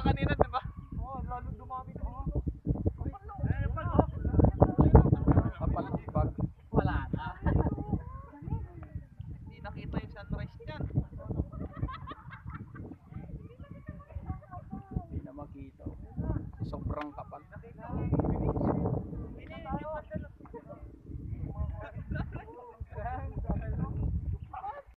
kanina, di ba? Oo, lalo dumami ko. Kapalipag. Wala na. Hindi nakita yung sunrise dyan. Hindi na makita. Sobrang kapal.